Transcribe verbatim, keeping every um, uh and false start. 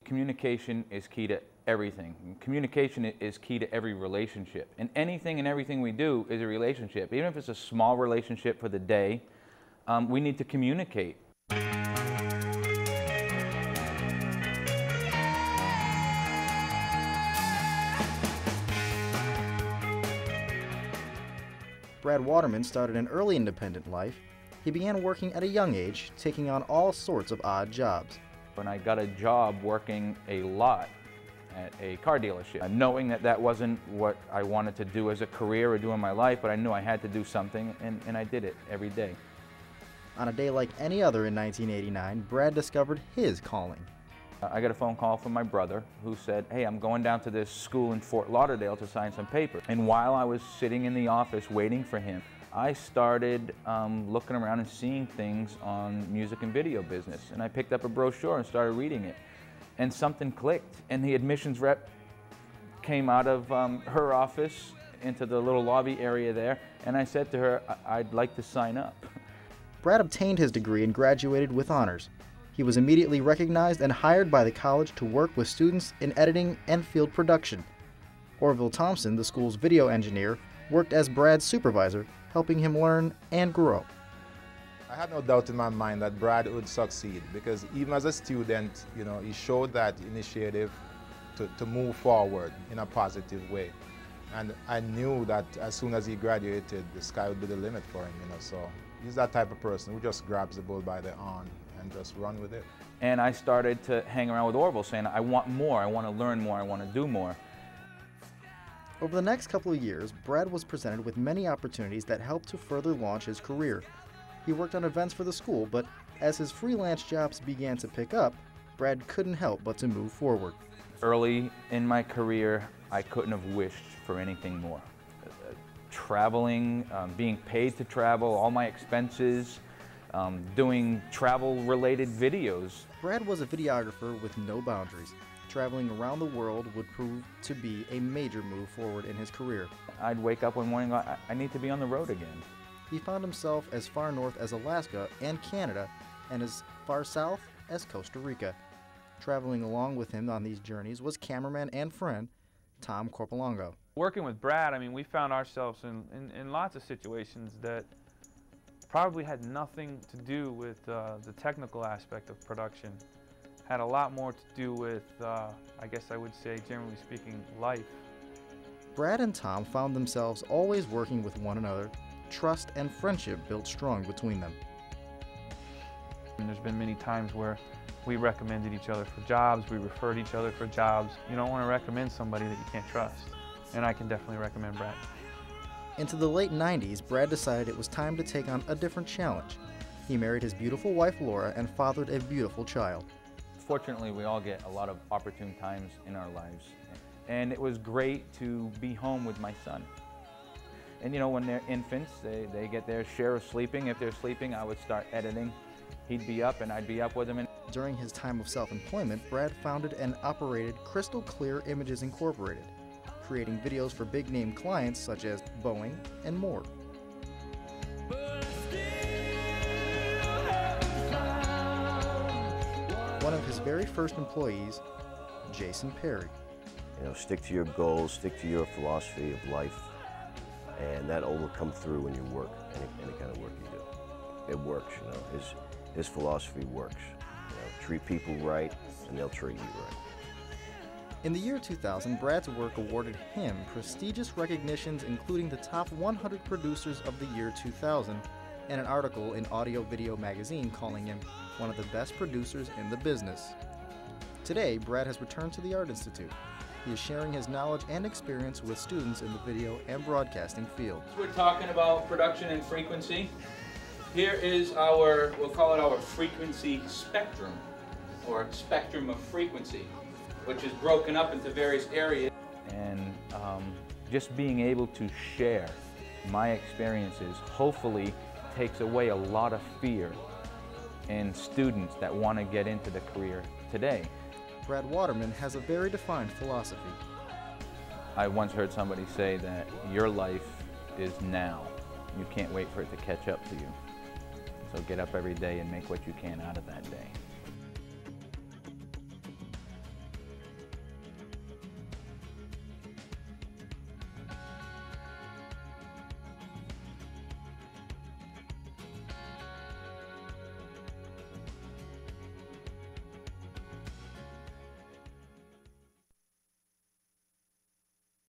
Communication is key to everything. Communication is key to every relationship. And anything and everything we do is a relationship. Even if it's a small relationship for the day, um, we need to communicate. Brad Waterman started an early independent life. He began working at a young age, taking on all sorts of odd jobs. When I got a job working a lot at a car dealership, uh, knowing that that wasn't what I wanted to do as a career or do in my life, but I knew I had to do something, and, and I did it every day. On a day like any other in nineteen eighty-nine, Brad discovered his calling. Uh, I got a phone call from my brother who said, hey, I'm going down to this school in Fort Lauderdale to sign some papers. And while I was sitting in the office waiting for him, I started um, looking around and seeing things on music and video business. And I picked up a brochure and started reading it. And something clicked. And the admissions rep came out of um, her office into the little lobby area there. And I said to her, I I'd like to sign up. Brad obtained his degree and graduated with honors. He was immediately recognized and hired by the college to work with students in editing and field production. Orville Thompson, the school's video engineer, worked as Brad's supervisor, helping him learn and grow. I had no doubt in my mind that Brad would succeed because even as a student, you know, he showed that initiative to, to move forward in a positive way. And I knew that as soon as he graduated, the sky would be the limit for him, you know, so he's that type of person who just grabs the bull by the horn and just run with it. And I started to hang around with Orville saying, I want more, I want to learn more, I want to do more. Over the next couple of years, Brad was presented with many opportunities that helped to further launch his career. He worked on events for the school, but as his freelance jobs began to pick up, Brad couldn't help but to move forward. Early in my career, I couldn't have wished for anything more. Uh, traveling, um, being paid to travel, all my expenses, um, doing travel-related videos. Brad was a videographer with no boundaries. Traveling around the world would prove to be a major move forward in his career. I'd wake up one morning and go, I, I need to be on the road again. He found himself as far north as Alaska and Canada, and as far south as Costa Rica. Traveling along with him on these journeys was cameraman and friend Tom Corpolongo. Working with Brad, I mean, we found ourselves in, in, in lots of situations that probably had nothing to do with uh, the technical aspect of production. Had a lot more to do with, uh, I guess I would say, generally speaking, life. Brad and Tom found themselves always working with one another. Trust and friendship built strong between them. And there's been many times where we recommended each other for jobs, we referred each other for jobs. You don't want to recommend somebody that you can't trust. And I can definitely recommend Brad. Into the late nineties, Brad decided it was time to take on a different challenge. He married his beautiful wife Laura and fathered a beautiful child. Fortunately, we all get a lot of opportune times in our lives. And it was great to be home with my son. And you know, when they're infants, they, they get their share of sleeping. If they're sleeping, I would start editing. He'd be up and I'd be up with him. And during his time of self-employment, Brad founded and operated Crystal Clear Images Incorporated, creating videos for big-name clients such as Boeing and more. One of his very first employees, Jason Perry. You know, stick to your goals, stick to your philosophy of life, and that will come through when you work, any, any kind of work you do. It works, you know, his, his philosophy works. You know, treat people right, and they'll treat you right. In the year two thousand, Brad's work awarded him prestigious recognitions including the top one hundred producers of the year two thousand and an article in Audio Video magazine calling him one of the best producers in the business. Today, Brad has returned to the Art Institute. He is sharing his knowledge and experience with students in the video and broadcasting field. we're talking about production and frequency. Here is our, we'll call it our frequency spectrum, or spectrum of frequency, which is broken up into various areas. And um, just being able to share my experiences hopefully takes away a lot of fear in students that want to get into the career today. Brad Waterman has a very defined philosophy. I once heard somebody say that your life is now. You can't wait for it to catch up to you. So get up every day and make what you can out of that day.